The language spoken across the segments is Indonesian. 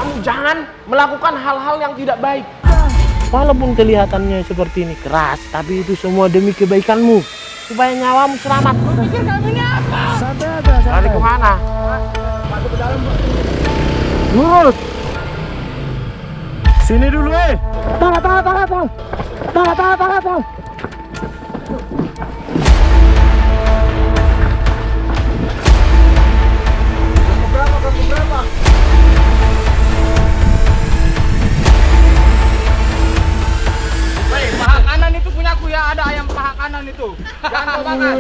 kamu jangan melakukan hal-hal yang tidak baik. Walaupun kelihatannya seperti ini keras, tapi itu semua demi kebaikanmu, supaya nyawamu selamat. Lu pikir kamu ini apa? Santai aja, santai. Lari kemana? Masuk ke dalam, Pak. Lurus. Sini dulu, Tangan. Berapa? Woi, paha kanan itu punyaku ya, ada ayam paha kanan itu. Jangan kau makan.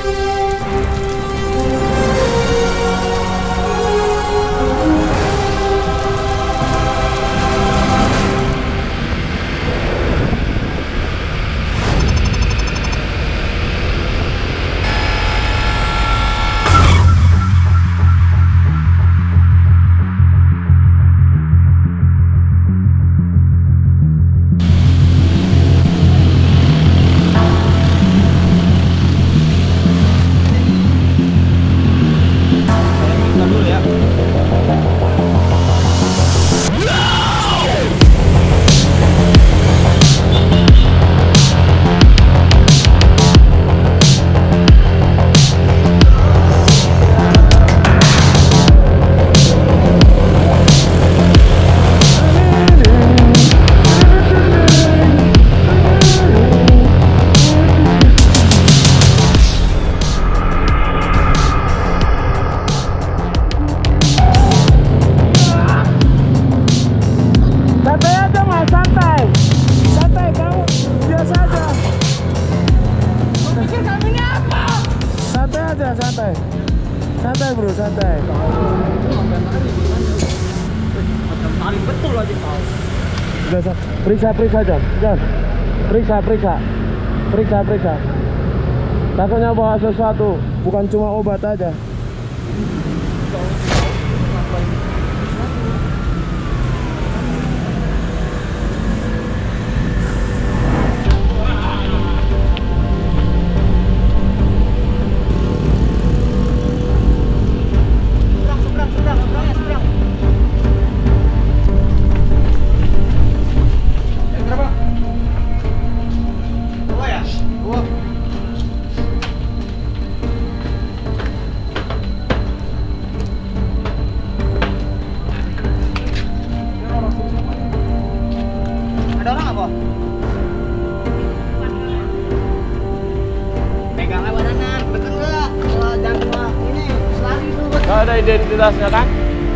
Santai bro, santai. Tarik betul aja kau. Udah, periksa aja. Periksa. Takutnya bawa sesuatu, bukan cuma obat aja. Ada orang apa? Pegang aja bananan, betul nggak? Jangan cuma ini, selari dulu. Gak ada identitasnya kan?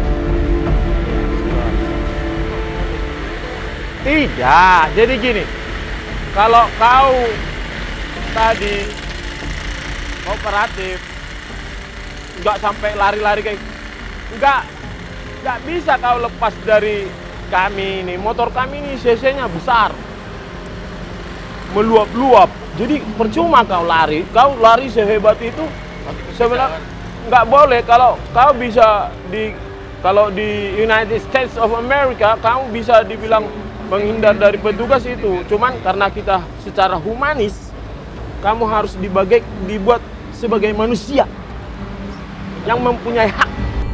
Tidak, jadi gini. Kalau kau tadi kooperatif, nggak sampai lari-lari kayak, nggak bisa kau lepas dari kami ini. Motor kami ini cc-nya besar, meluap-luap. Jadi percuma kau lari sehebat itu. Sebenarnya nggak boleh. Kalau kau bisa kalau di United States of America, kamu bisa dibilang menghindar dari petugas itu. Cuman karena kita secara humanis, kamu harus dibuat sebagai manusia yang mempunyai hak.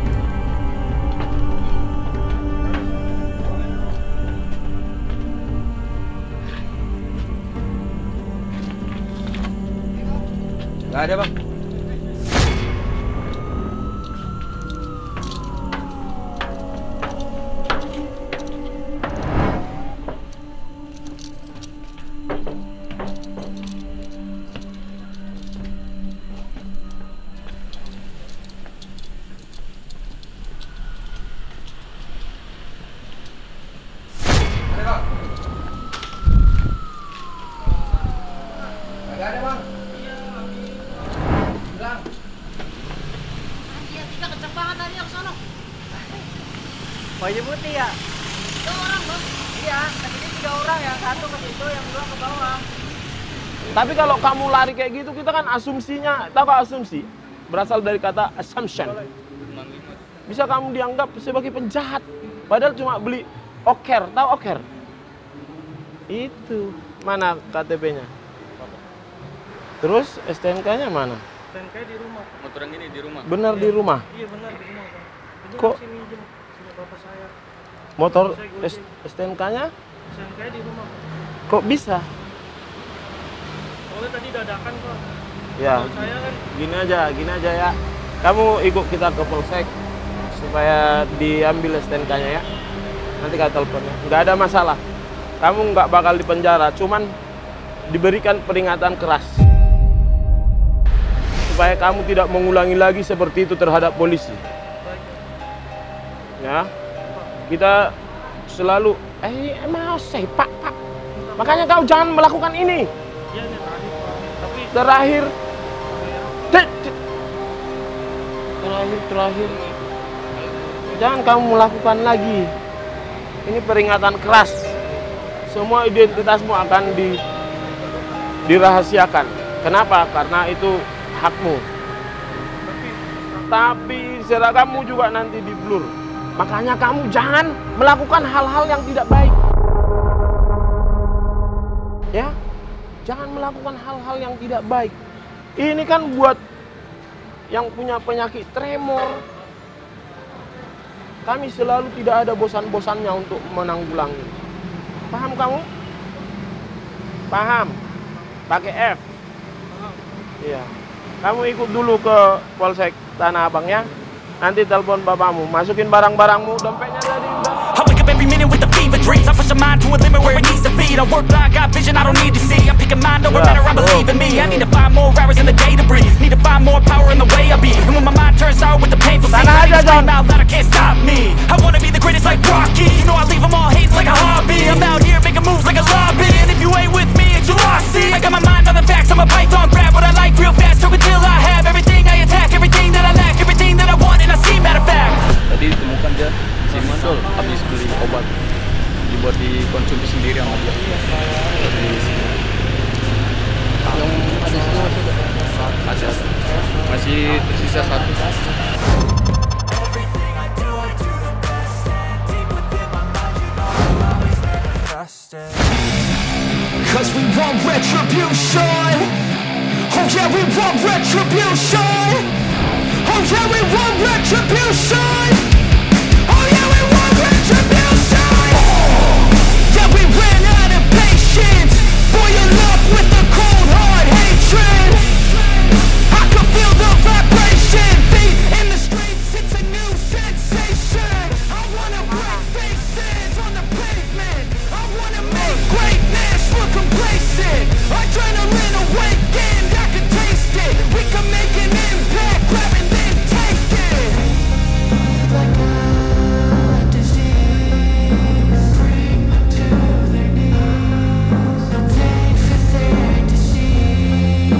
Gak ada bang. Baju putih ya? Itu orang bang? Iya, tadi 3 orang, yang satu ke situ, yang 2 ke bawah. Tapi kalau kamu lari kayak gitu, kita kan asumsinya, tahu gak asumsi? Berasal dari kata assumption. Bisa kamu dianggap sebagai penjahat, padahal cuma beli oker, tahu oker? Itu, mana KTP-nya? Terus STNK-nya mana? STNK di rumah. Motor yang ini di rumah? Benar di rumah? Iya benar di rumah bang. Kok? Sini minjem, sini bapak saya. Motor STNK-nya? STNK di rumah. Kok bisa? Soalnya tadi dadakan kok. Ya, Kalau saya kan gini aja ya. Kamu ikut kita ke Polsek supaya diambil STNK-nya ya. Nanti kau teleponnya. Nggak ada masalah. Kamu nggak bakal dipenjara, cuman diberikan peringatan keras. Supaya kamu tidak mengulangi lagi seperti itu terhadap polisi. Ya, kita selalu masih Pak. Makanya kau jangan melakukan ini. iya nih terakhir Pak. Tapi Terakhir. Terakhir. Jangan kamu melakukan lagi. Ini peringatan keras. Semua identitasmu akan dirahasiakan. Kenapa? Karena itu hakmu. Tapi seragamu juga nanti di-blur. Makanya kamu jangan melakukan hal-hal yang tidak baik. Ya, jangan melakukan hal-hal yang tidak baik. Ini kan buat yang punya penyakit tremor. Kami selalu tidak ada bosan-bosannya untuk menanggulangi. Paham kamu? Paham? Pakai F. Iya. Kamu ikut dulu ke Polsek Tanah Abang ya. Nanti telepon bapakmu, masukin barang-barangmu, dompetnya tadi udah. I wake up every minute with the fever dreams. I push my mind to a limit where it needs to be. I work blind, got vision I don't need to see. I'm picking mind over matter, I believe in me. I need to find more hours in the day to breathe. Need to find more power in the way I be. And when my mind turns sour with the painful scenes, I need to scream out loud, I can't stop me. I wanna be the greatest like Rocky. You know I leave them all hating like a hobby. I'm out here making moves like a lobby. And if you ain't with me, it's your loss. See, I got my mind on the facts, I'm a python, grab what I like real fast. Choke until I have everything I attack, everything that I lack, everything that I want, and I see matter of fact. Tadi ditemukan dia si Mansur habis beli obat dibuat dikonsumsi sendiri sama dia. Di sini. Ada masih tersisa satu. Cause we want retribution. Oh yeah, we want retribution. Oh yeah, we want retribution. Oh yeah, we want retribution. Yeah, we ran out of patience. Boil up with the cold hard hatred. I can feel the vibration. Feet in the streets, it's a new sensation. I wanna break faces on the pavement. I wanna make greatness look complacent. Adrenaline awakened, I can taste it. We can make an impact, grab and then take it. Like a disease, bring them to their knees. Take for their deceit.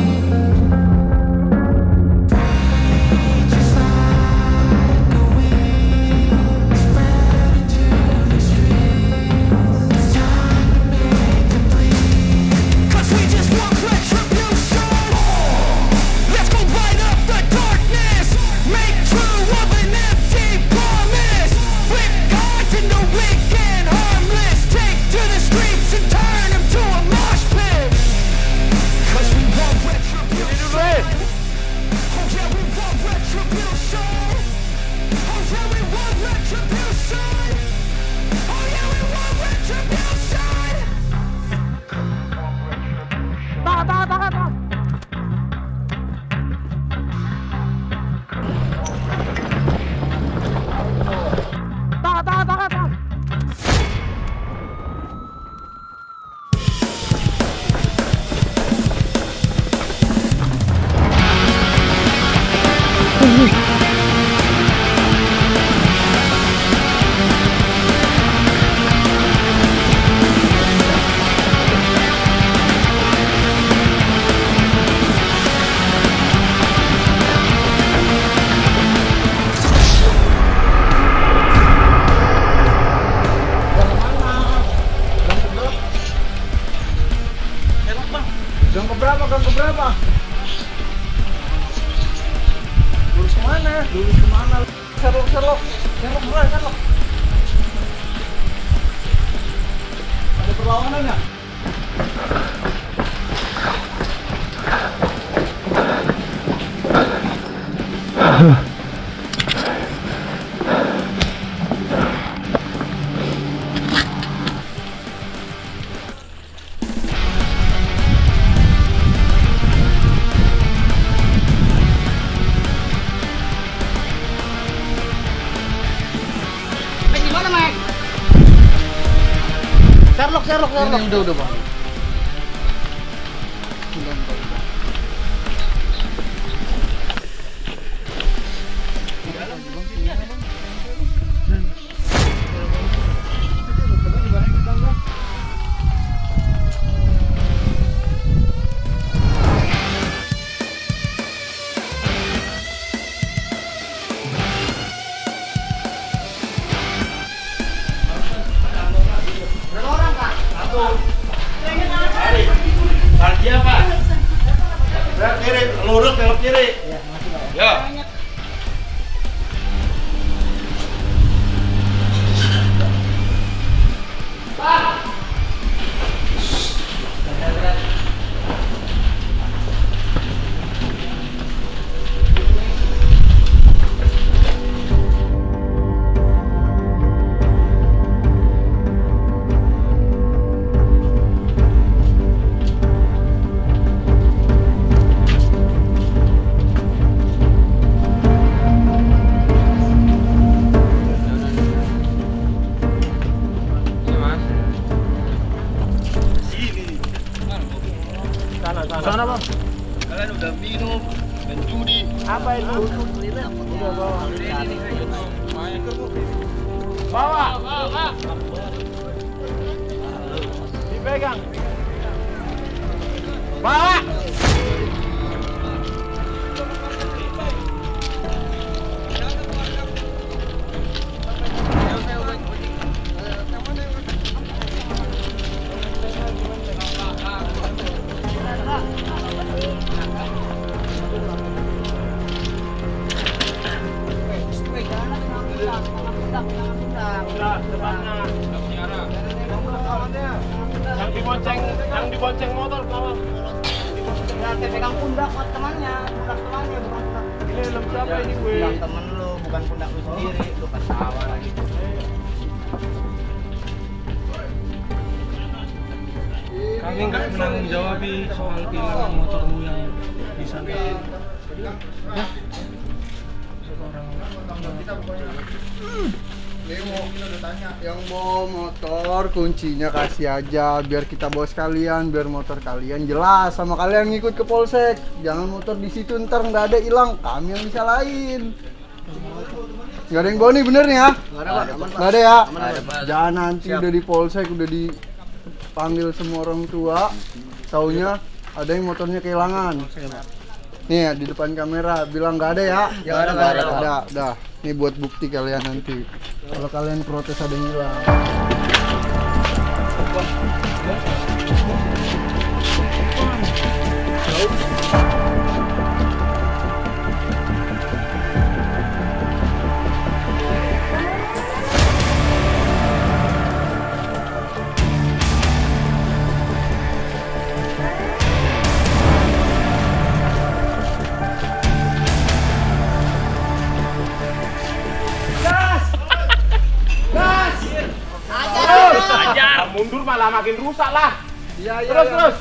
Just like a weed, spread into the streets. It's time to make them bleed. 'Cause we just want retribution. Let's go light up the darkness. Make true of an empty promise. Flip gods into weak and harmless. Take to the streets and turn them to a mosh pit. 'Cause we want retribution. Oh yeah, we want retribution. Oh yeah, we want retribution. Oh yeah, we want retribution. Tahan. Gang keberapa? Lurus kemana? Sherlock. Ada perlawanan nggak? Sherlock. Ini udah bang. Lurus belok kiri. Ya. Sana bang. Kalian udah minum dan judi. Apa itu? Bawa. Dipegang. Bawa. Yang dibonceng motor kawan. Ya, pegang pundak temannya, bukan pundak. Ini helm siapa ini gue? Pundak temen lu, bukan pundak lu sendiri. Lu ketawa lagi. Kami nggak menanggung jawab soal kehilangan motormu yang di sana. Ya. Yang bawa motor kuncinya kasih aja biar kita bawa sekalian, biar motor kalian jelas sama kalian ngikut ke polsek. Jangan motor di situ ntar nggak ada hilang, kami yang disalahin. Nggak ada yang bawa nih bener nih ya? Nggak ada ya? Jangan nanti udah di polsek udah dipanggil semua orang tua, taunya ada yang motornya kehilangan. Nih ya, di depan kamera bilang nggak ada ya? Nggak ada. Dah. Ini buat bukti kalian nanti. Kalau kalian protes ada yang hilang. Mundur malah makin rusak lah. Iya. Terus.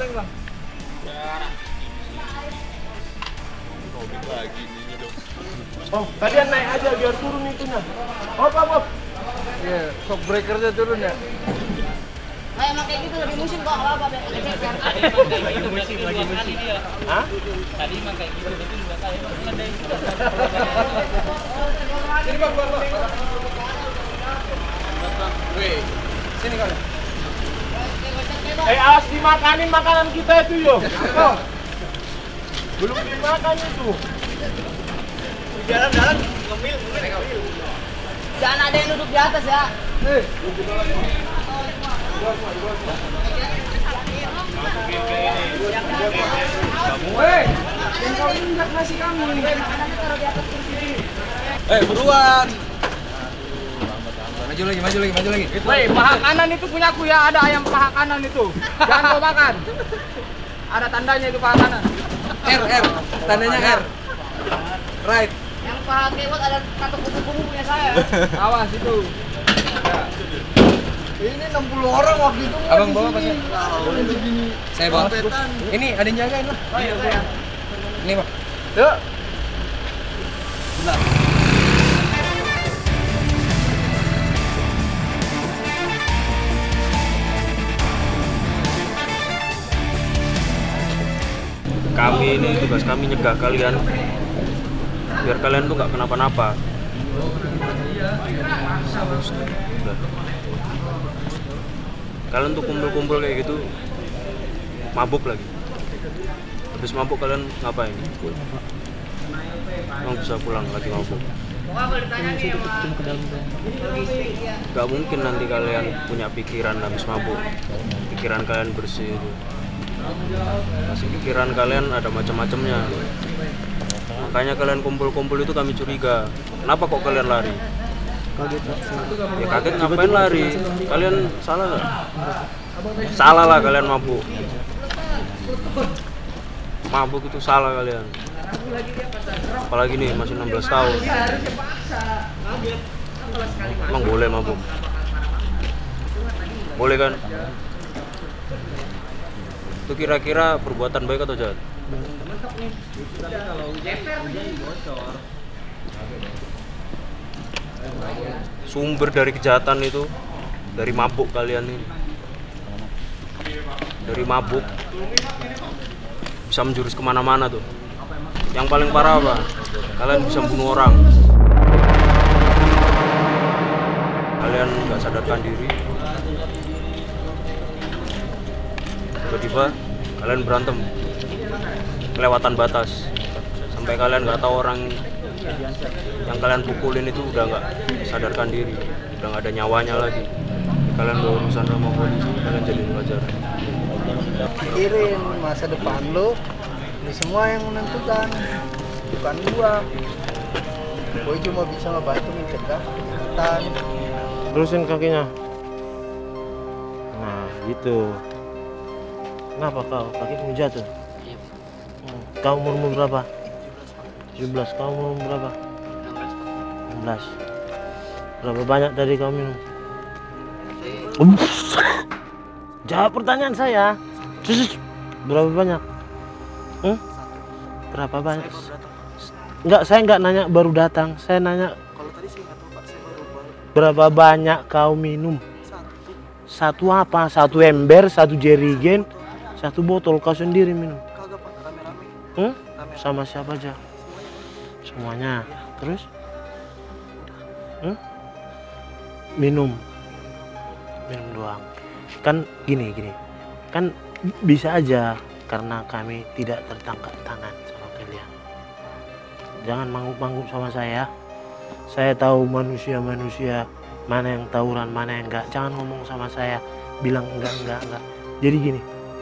Oh, kalian naik aja biar turun itunya. Hop. Iya, shock breakernya turun ya. Emang kayak gitu lebih musim kok, apa Lagi musim. Hah? Tadi emang kayak gitu, betul juga kayak Sini bang. Weh, sini kalian. Awas dimakanin makanan kita itu yo. Belum dimakan itu. Jalan ngemil. Jangan ada yang duduk di atas ya. Buruan. Maju lagi. Woi, paha kanan itu punyaku ya, ada ayam paha kanan itu. Jangan kau makan. Ada tandanya itu paha kanan. R. Tandanya R. Right. Yang paha kewat ada kantong kupu-kupu punya saya. Awas itu. Ini 60 orang waktu itu. Abang bawa pasnya. Begini. Saya bawa. Ini ada yang jagain lah. Iya. Ini Pak. Yuk. ini tugas kami nyegah kalian biar kalian tuh nggak kenapa-napa. Udah. Kalian tuh kumpul-kumpul kayak gitu mabuk lagi. Habis mabuk kalian ngapain? Emang bisa pulang lagi mabuk? Gak mungkin nanti kalian punya pikiran habis mabuk. Pikiran kalian bersih itu. Masih pikiran kalian ada macam-macamnya. Makanya kalian kumpul-kumpul itu kami curiga. Kenapa kok kalian lari? Ya kaget ngapain lari? Kalian salah nggak? Salah lah kalian mabuk. Mabuk itu salah kalian. Apalagi nih masih 16 tahun. Emang boleh mabuk? Boleh kan? Itu kira-kira perbuatan baik atau jahat? Sumber dari kejahatan itu dari mabuk kalian ini. Dari mabuk bisa menjurus kemana-mana tuh. Yang paling parah apa? Kalian bisa bunuh orang. Kalian nggak sadarkan diri. Tiba-tiba kalian berantem, kelewatan batas, sampai kalian nggak tahu orang yang kalian pukulin itu udah nggak sadarkan diri, udah nggak ada nyawanya lagi. Kalian berurusan sama polisi, kalian jadi pelajaran. Pikirin masa depan lo, ini semua yang menentukan, bukan gua. Gua cuma bisa ngebantu mencegah kejahatan. Terusin kakinya. Nah, gitu. Kenapa kau kakimu jatuh? Kau umur berapa? 17. Kau umur berapa? 16. Berapa banyak tadi kau minum? Jawab pertanyaan saya. Berapa banyak? Berapa banyak? Enggak, saya enggak nanya baru datang. Saya nanya berapa banyak kau minum? Satu apa? Satu ember, satu jerigen, satu botol kau sendiri minum? Sama siapa aja? Semuanya. Terus? Minum doang. Kan gini. Kan bisa aja karena kami tidak tertangkap tangan sama kalian. Jangan mangguk-mangguk sama saya. Saya tahu manusia mana yang tawuran, mana yang enggak. Jangan ngomong sama saya bilang enggak. Jadi gini,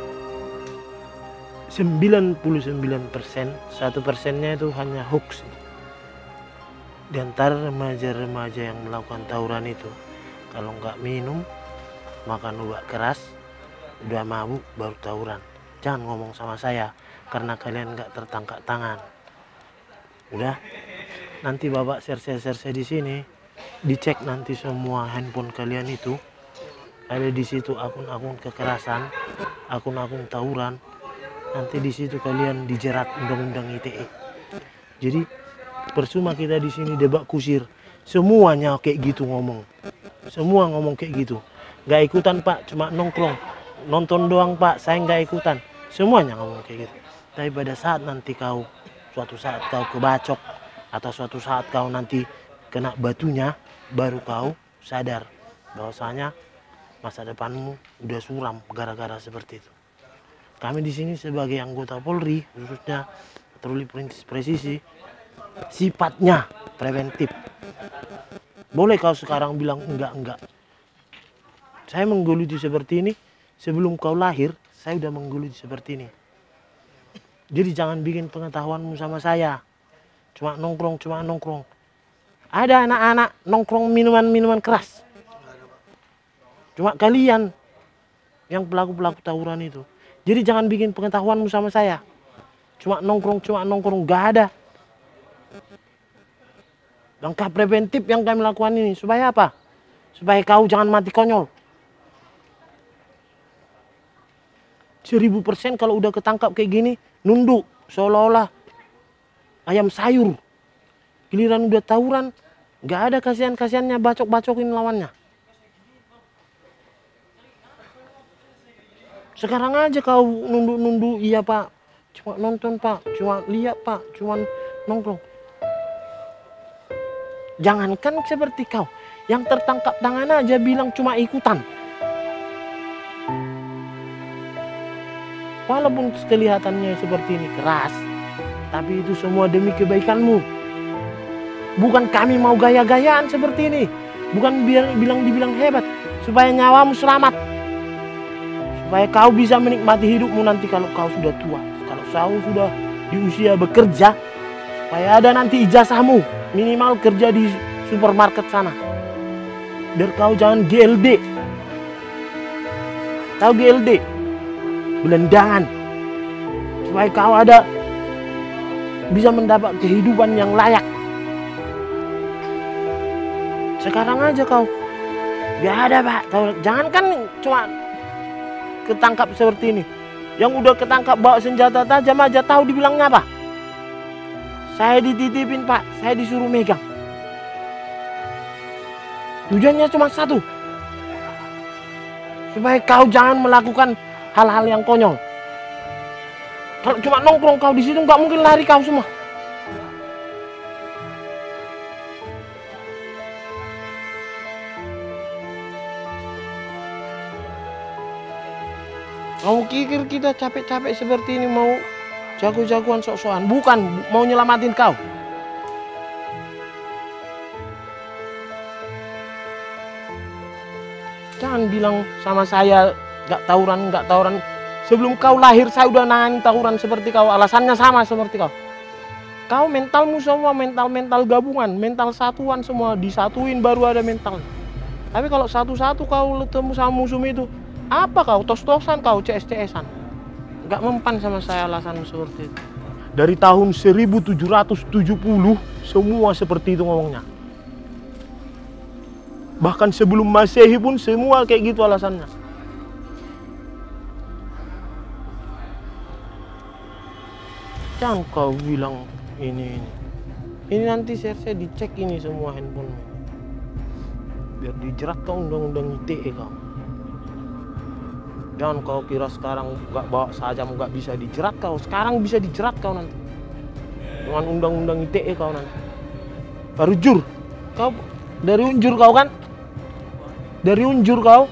99%, 1%-nya itu hanya hoax. Di antara remaja-remaja yang melakukan tawuran itu, kalau nggak minum, makan obat keras, udah mabuk baru tawuran. Jangan ngomong sama saya karena kalian nggak tertangkap tangan. Udah, nanti bapak share di sini, dicek nanti semua handphone kalian itu ada di situ akun-akun kekerasan, akun-akun tawuran. Nanti di situ kalian dijerat undang-undang ITE. Jadi percuma kita di sini debat kusir, semuanya kayak gitu ngomong, semua ngomong kayak gitu. Nggak ikutan pak, cuma nongkrong, nonton doang pak, saya nggak ikutan. Semuanya ngomong kayak gitu. Tapi pada saat nanti kau, suatu saat kau kebacok atau suatu saat kau nanti kena batunya, baru kau sadar bahwasanya masa depanmu udah suram gara-gara seperti itu. Kami di sini sebagai anggota Polri, khususnya patroli presisi, sifatnya preventif. Boleh kau sekarang bilang enggak. Saya menggeluti seperti ini sebelum kau lahir, saya udah menggeluti seperti ini. Jadi jangan bikin pengetahuanmu sama saya. Cuma nongkrong. Ada anak-anak nongkrong minuman keras. Cuma kalian yang pelaku tawuran itu. Jadi jangan bikin pengetahuanmu sama saya. Cuma nongkrong, gak ada. Langkah preventif yang kami lakukan ini supaya apa? Supaya kau jangan mati konyol. 1000% kalau udah ketangkap kayak gini, nunduk seolah-olah ayam sayur. Giliran udah tawuran, gak ada kasihan-kasihannya bacok-bacokin lawannya. Sekarang aja kau nunduk-nunduk, iya pak, Cuma nonton Pak, cuma lihat Pak, cuma nongkrong. Jangankan seperti kau, yang tertangkap tangan aja bilang cuma ikutan. Walaupun kelihatannya seperti ini keras, tapi itu semua demi kebaikanmu. Bukan kami mau gaya-gayaan seperti ini, bukan dibilang hebat, supaya nyawamu selamat, supaya kau bisa menikmati hidupmu nanti kalau kau sudah tua, kalau kau sudah di usia bekerja, supaya ada nanti ijazahmu minimal kerja di supermarket sana, biar kau jangan GLD. Tahu GLD? Belendangan, supaya kau ada bisa mendapat kehidupan yang layak. Sekarang aja kau gak ada Pak, jangankan cuma ketangkap seperti ini, yang udah ketangkap bawa senjata tajam aja tahu dibilangnya apa? Saya dititipin Pak, saya disuruh megang. Tujuannya cuma satu, supaya kau jangan melakukan hal-hal yang konyol. Kalau cuma nongkrong kau di situ nggak mungkin lari kau semua. Mau kikir kita capek-capek seperti ini mau jago-jagoan sok-sokan, bukan mau nyelamatin kau. Jangan bilang sama saya nggak tawuran. Sebelum kau lahir saya udah nangani tawuran seperti kau, alasannya sama seperti kau. Kau mentalmu semua mental gabungan, mental satuan semua, disatuin baru ada mental. Tapi kalau satu-satu kau ketemu sama musuh itu, apa kau tos-tosan kau CS-CSan? Nggak mempan sama saya alasanmu seperti itu. Dari tahun 1770 semua seperti itu ngomongnya. Bahkan sebelum Masehi pun semua kayak gitu alasannya. Jangan kau bilang ini. Ini nanti saya dicek ini semua handphonemu. Biar dijerat kau undang-undang ITE kau. Jangan kau kira sekarang nggak bawa sajam nggak bisa dijerat kau. Sekarang bisa dijerat kau nanti. Dengan undang-undang ITE kau nanti. Baru jur. Kau dari unjur kau kan? Dari unjur kau?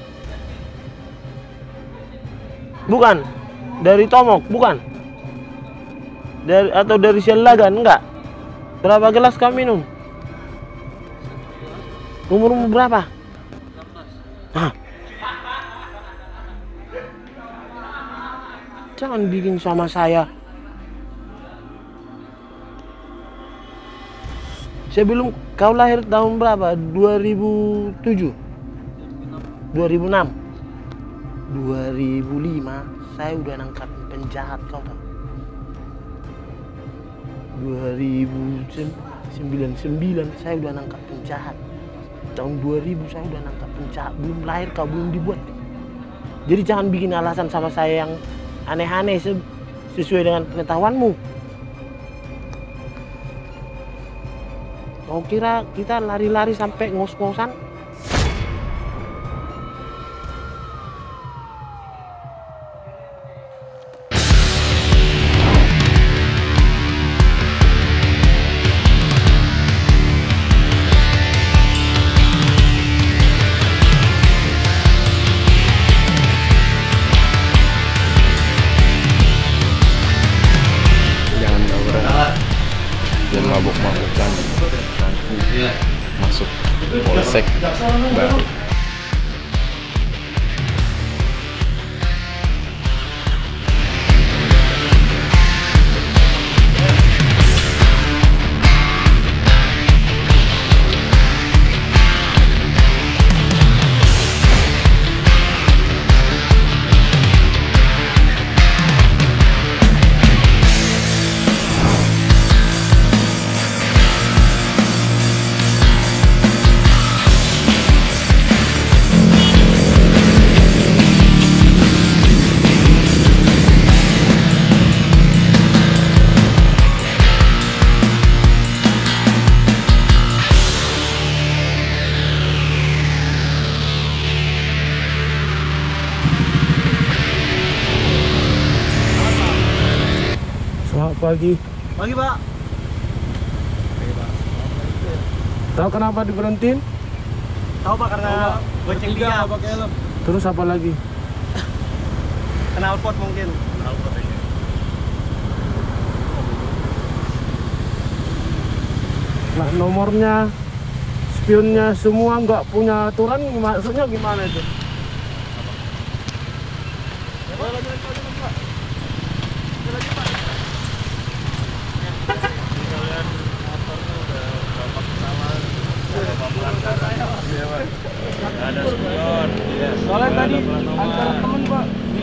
Bukan. Dari Tomok, bukan. Atau dari Selagan, enggak? Berapa gelas kau minum? Umurmu berapa? Hah? Jangan bikin sama saya. Sebelum kau lahir tahun berapa? 2007? 2006? 2005 saya udah nangkap penjahat kau tahu. 2099 saya udah nangkap penjahat. Tahun 2000 saya udah nangkap penjahat. Belum lahir kau belum dibuat. Jadi jangan bikin alasan sama saya yang aneh-aneh sesuai dengan pengetahuanmu. Kau kira kita lari-lari sampai ngos-ngosan? Dan mabuk-mabukan nanti masuk polsek baru. pagi. Pagi, Pak. Tahu kenapa diberhentiin? Tahu, Pak, karena bonceng dia. Terus apa lagi? Knalpot mungkin. Nah, nomornya, spionnya semua nggak punya aturan, maksudnya gimana itu? Ada spion. Soalnya tadi antar temen Pak.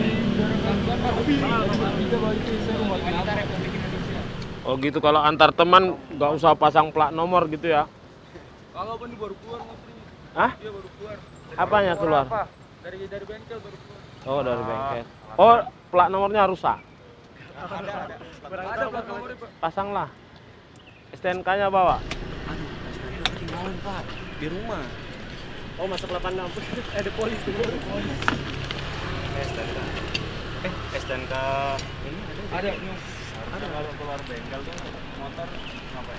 Oh gitu, kalau antar teman nggak usah pasang plat nomor gitu ya? Kalau ini baru keluar motornya. Hah? Dia baru keluar. Apanya keluar? Dari bengkel baru keluar. Oh dari bengkel. Oh plat nomornya rusak? Ada plat nomornya, Pak. Pasanglah. STNK-nya bawa? Aduh, STNK ketinggalan Pak di rumah. Oh, masuk 86. Ada polis tuh. STNK. STNK ini Ada. Ada kalau keluar bengkel tuh motor ngapain?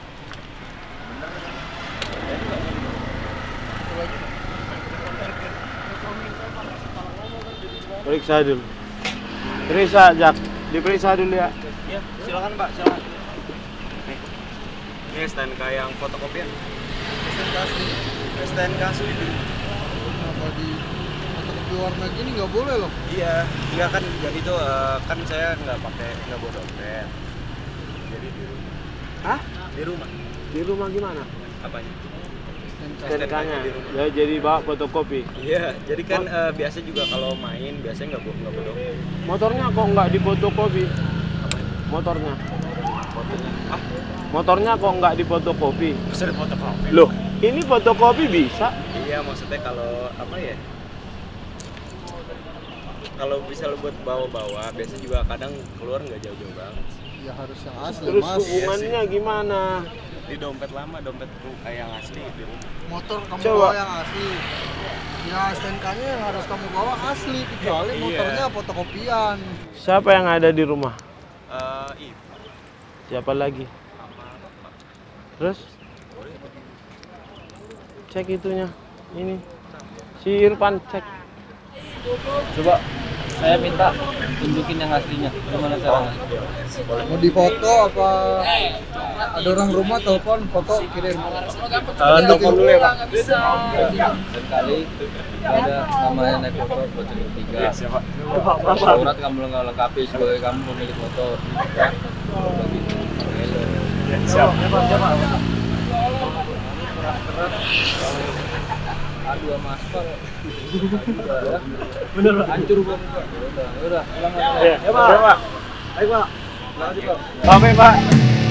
Periksa dulu. Periksa, Jak. Diperiksa dulu ya. Iya, silakan Pak, silakan. Ini STNK yang fotokopian. STNK asli. STNK asli. Kenapa di fotokopi warna gini nggak boleh loh? Iya, iya kan jadi tuh kan saya nggak bawa dompet. Jadi di rumah. Hah? Di rumah. Di rumah gimana? Apanya? STNK-nya. di rumah. Ya jadi bawa fotokopi. Iya, jadi kan biasa juga kalau main biasanya nggak bawa dompet. Motornya kok nggak difotokopi? Motornya. Fotonya. Motornya kok nggak difotokopi? Bisa di fotokopi. Loh, ini fotokopi bisa? Iya, maksudnya kalau apa ya? Kalau bisa lo buat bawa-bawa, biasa juga kadang keluar nggak jauh-jauh banget. Ya harus yang asli, Terus Mas. hubungannya gimana? Di dompet lama, dompet yang asli di rumah. Motor kamu Coba. bawa yang asli. Ya STNK-nya yang harus kamu bawa asli, kecuali Iya. motornya fotokopian. Siapa yang ada di rumah? Itu Siapa lagi? Terus? Cek itunya. Ini. Si Irfan cek. Coba. Saya minta tunjukin yang aslinya. Gimana caranya? Mau difoto apa? Ada orang rumah telepon, foto kirim. Telepon dulu ya, Pak. Dan kali ada namanya naik motor bocor ketiga. Surat kamu nggak lengkapi sebagai kamu pemilik motor. Ya. Aduh sama aspal. Bener hancur Bang. Udah, ulang aja. Ya, Pak. Baik, Pak. Oke, Pak.